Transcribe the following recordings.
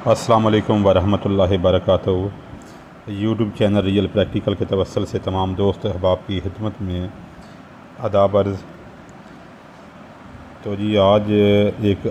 अस्सलाम वालेकुम वरहमतुल्लाहि वबरकातुहू। यूट्यूब चैनल रियल प्रैक्टिकल के तवस्सुल से तमाम दोस्त अहबाब की खिदमत में आदाब अर्ज़। तो जी आज एक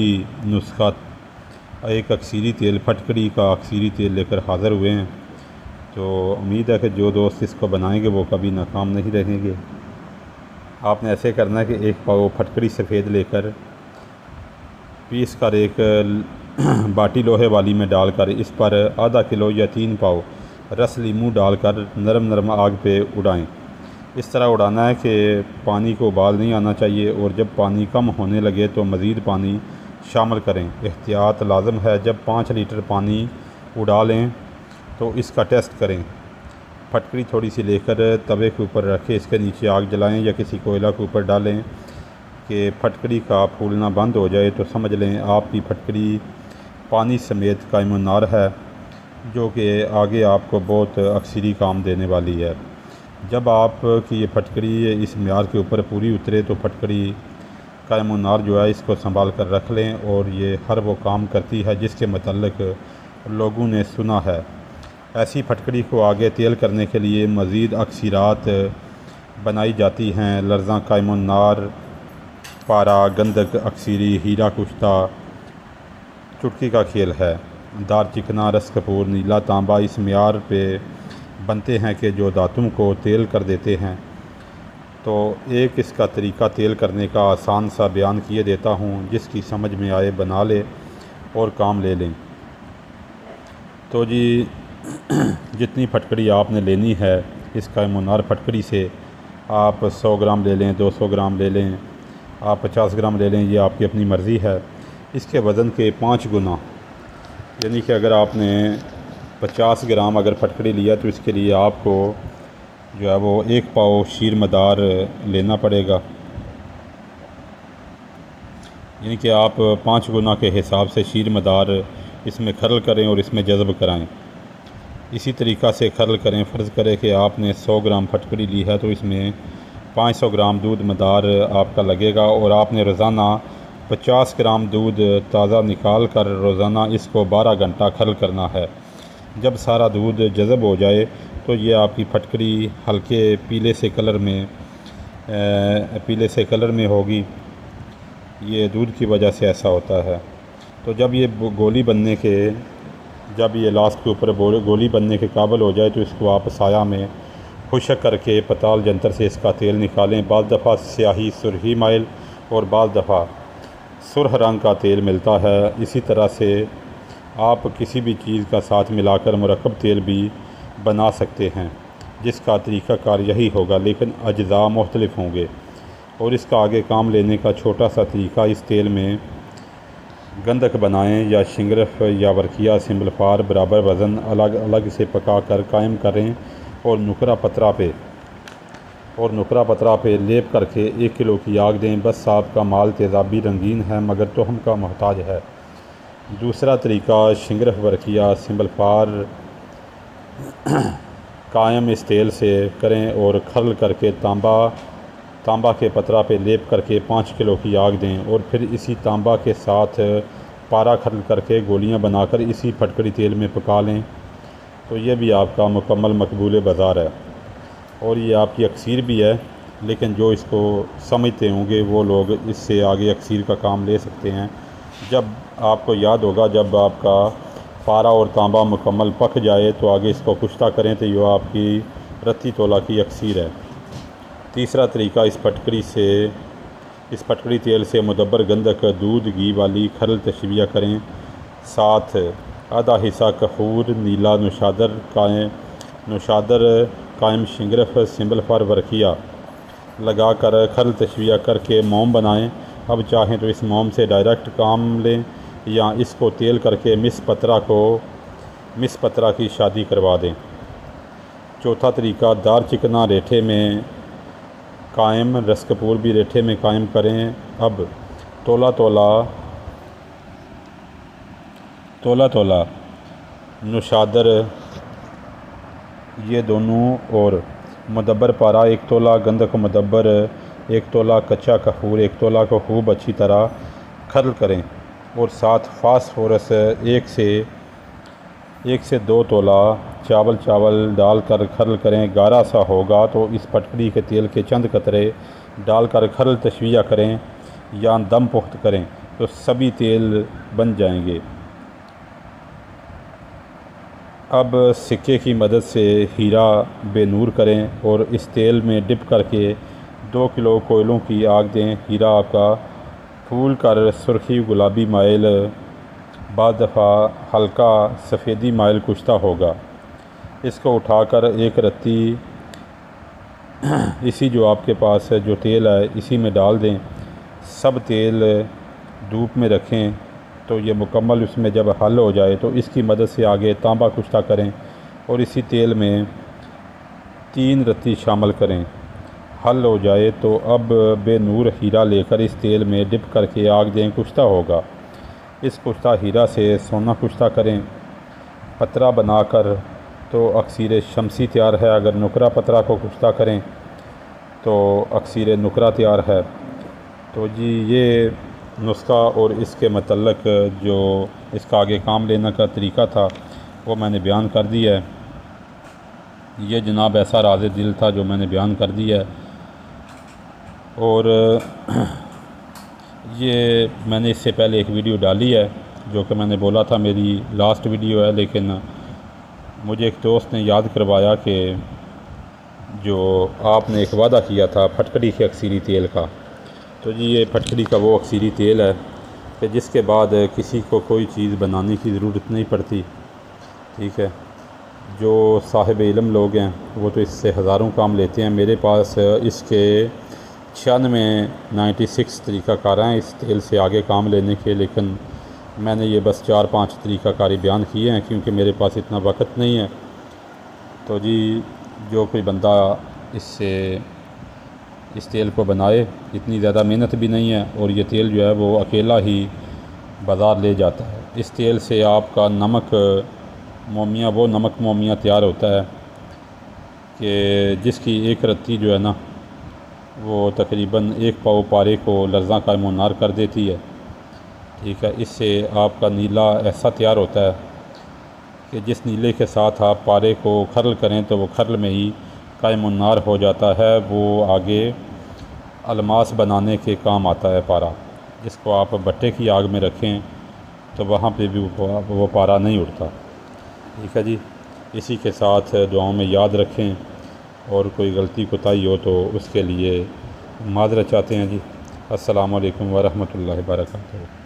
अक्सीरी तेल फटकड़ी का अक्सीरी तेल लेकर हाज़िर हुए हैं। तो उम्मीद है कि जो दोस्त इसको बनाएंगे वो कभी नाकाम नहीं रहेंगे। आपने ऐसे करना है कि एक पाव फटकड़ी सफ़ेद लेकर पीस कर एक बाटी लोहे वाली में डालकर इस पर आधा किलो या 3 पाव रस लीमू डालकर नरम नरम आग पे उड़ाएं। इस तरह उड़ाना है कि पानी को उबाल नहीं आना चाहिए, और जब पानी कम होने लगे तो मज़ीद पानी शामिल करें। एहतियात लाजम है, जब 5 लीटर पानी उड़ा लें तो इसका टेस्ट करें। फटकड़ी थोड़ी सी लेकर तवे के ऊपर रखें, इसके नीचे आग जलाएं या किसी कोयला के ऊपर डालें कि फटकड़ी का फूलना बंद हो जाए तो समझ लें आपकी फटकड़ी पानी समेत कायम-उन-नार है, जो कि आगे आपको बहुत अक्सरी काम देने वाली है। जब आपकी ये फटकड़ी इस म्यार के ऊपर पूरी उतरे तो फटकड़ी कायम-उन-नार जो है इसको संभाल कर रख लें, और ये हर वो काम करती है जिसके मतलब लोगों ने सुना है। ऐसी फटकड़ी को आगे तेल करने के लिए मज़ीद अक्सीरात बनाई जाती हैं। लर्ज़ा, कायम-उन-नार, पारा, गंधक, अक्सीरी, हीरा कुश्ता, चुटकी का खेल है, दार चिकना, रस कपूर, नीला तांबा इस म्यार पे बनते हैं कि जो दांतों को तेल कर देते हैं। तो एक इसका तरीका तेल करने का आसान सा बयान किए देता हूँ, जिसकी समझ में आए बना ले और काम ले लें। तो जी जितनी फटकड़ी आपने लेनी है, इस कायम-उन-नार फटकड़ी से आप 100 ग्राम ले लें, 200 ग्राम ले लें, आप 50 ग्राम ले लें, ये आपकी अपनी मर्ज़ी है। इसके वज़न के 5 गुना, यानी कि अगर आपने 50 ग्राम अगर फटकड़ी लिया तो इसके लिए आपको जो है वो 1 पाव शीर मदार लेना पड़ेगा। यानी कि आप 5 गुना के हिसाब से शीर मदार इसमें खरल करें और इसमें जज़ब कराएं। इसी तरीक़ा से खरल करें। फ़र्ज़ करें कि आपने 100 ग्राम फटकड़ी ली है तो इसमें 500 ग्राम दूध मदार आपका लगेगा, और आपने रोज़ाना 50 ग्राम दूध ताज़ा निकाल कर रोज़ाना इसको 12 घंटा खरल करना है। जब सारा दूध जज़ब हो जाए तो ये आपकी फटकड़ी हल्के पीले से कलर में होगी। ये दूध की वजह से ऐसा होता है। तो जब ये लास्ट के ऊपर गोली बनने के काबिल हो जाए तो इसको आप साया में खुशक करके पताल जंतर से इसका तेल निकालें। बाज़ दफ़ा स्याही सुरही माइल और बाज़ दफ़ा सुरह रंग का तेल मिलता है। इसी तरह से आप किसी भी चीज़ का साथ मिलाकर मुरक्कब तेल भी बना सकते हैं, जिसका तरीक़ाकार यही होगा, लेकिन अज्जा मुख्तलिफ होंगे। और इसका आगे काम लेने का छोटा सा तरीका, इस तेल में गंधक बनाएं या शिंगरफ या वर्किया सिम्बलफार बराबर वज़न अलग अलग से पका कर कायम करें, और नुकरा पतरा पे लेप करके 1 किलो की आग दें। बस आपका माल तेज़ाबी रंगीन है मगर तोहम का मोहताज है। दूसरा तरीका, शिंगरफ वर्किया सिम्बलफार कायम इस तेल से करें और खरल करके तांबा के पतरा पे लेप करके 5 किलो की आग दें, और फिर इसी तांबा के साथ पारा खरल करके गोलियां बनाकर इसी फटकड़ी तेल में पका लें। तो ये भी आपका मुकम्मल मकबूल बाज़ार है, और ये आपकी अक्सीर भी है। लेकिन जो इसको समझते होंगे वो लोग इससे आगे अक्सीर का काम ले सकते हैं। जब आपको याद होगा, जब आपका पारा और तांबा मुकम्मल पक जाए तो आगे इसको कुश्ता करें, तो ये आपकी रत्ती तोला की अक्सीर है। तीसरा तरीका, इस फटकड़ी तेल से मुदब्बर गंधक दूध घी वाली खरल तशबिया करें। साथ आधा हिस्सा कपूर, नीला नौशादर कायम शिंगरफ सिम्बलफार वर्किया लगा कर खरल तशबिया करके मोम बनाएं। अब चाहें तो इस मोम से डायरेक्ट काम लें या इसको तेल करके मिस पतरा की शादी करवा दें। चौथा तरीका, दार चिकना रेठे में कायम, रस कपूर भी रेठे में कायम करें। अब तोला तोला नौशादर ये दोनों, और मुदब्बर पारा 1 तोला, गंधक मुदब्बर 1 तोला, कच्चा कपूर 1 तोला को खूब अच्छी तरह खरल करें। और साथ फास्फोरस 1 से 2 तोला चावल डालकर खरल करें। गाढ़ा सा होगा तो इस फटकड़ी के तेल के चंद कतरे डालकर खरल तशविया करें या दम पुख्त करें तो सभी तेल बन जाएंगे। अब सिक्के की मदद से हीरा बेनूर करें और इस तेल में डिप करके 2 किलो कोयलों की आग दें। हीरा आपका फूल कर सुर्खी गुलाबी माइल, बाद दफ़ा हल्का सफ़ेदी माइल कुश्ता होगा। इसको उठाकर एक रत्ती इसी जो आपके पास जो तेल है इसी में डाल दें। सब तेल धूप में रखें तो ये मुकम्मल उसमें जब हल हो जाए तो इसकी मदद से आगे तांबा कुश्ता करें और इसी तेल में 3 रत्ती शामिल करें। हल हो जाए तो अब बेनूर हीरा लेकर इस तेल में डिप करके आग दें। कुश्ता होगा। इस कुश्ता हीरा से सोना कुश्ता करें। पतरा बनाकर तो अक्सीर शमसी तैयार है। अगर नुकरा पतरा को कुश्ता करें तो अक्सीर नुकरा तैयार है। तो जी ये नुस्खा और इसके मतलब जो इसका आगे काम लेने का तरीका था वो मैंने बयान कर दिया है। ये जनाब ऐसा राज़ दिल था जो मैंने बयान कर दिया है। और ये मैंने इससे पहले एक वीडियो डाली है जो कि मैंने बोला था मेरी लास्ट वीडियो है, लेकिन मुझे एक दोस्त ने याद करवाया कि जो आपने एक वादा किया था फटकड़ी के अक्सीरी तेल का, तो जी ये फटकड़ी का वो अक्सीरी तेल है कि जिसके बाद किसी को कोई चीज़ बनाने की ज़रूरत नहीं पड़ती। ठीक है, जो साहिब इल्म लोग हैं वो तो इससे हज़ारों काम लेते हैं। मेरे पास इसके 96 तरीक़ाकार हैं इस तेल से आगे काम लेने के, लेकिन मैंने ये बस 4-5 तरीक़ाकारी बयान किए हैं क्योंकि मेरे पास इतना वक्त नहीं है। तो जी जो कोई बंदा इससे इस तेल को बनाए, इतनी ज़्यादा मेहनत भी नहीं है और ये तेल जो है वो अकेला ही बाज़ार ले जाता है। इस तेल से आपका नमक मोमियाँ तैयार होता है कि जिसकी एक रत्ती जो है ना वो तकरीबन 1 पाव पारे को लर्ज़ा का मुनार कर देती है। ठीक है, इससे आपका नीला ऐसा तैयार होता है कि जिस नीले के साथ आप पारे को खरल करें तो वो खरल में ही कायमुन्नार हो जाता है। वो आगे अलमास बनाने के काम आता है पारा, जिसको आप भट्टे की आग में रखें तो वहाँ पे भी वो पारा नहीं उड़ता। ठीक है जी, इसी के साथ दुआओं में याद रखें और कोई गलती कोताही हो तो उसके लिए माज़रत चाहते हैं जी। अस्सलामु अलैकुम व रहमतुल्लाहि व बरकातहू।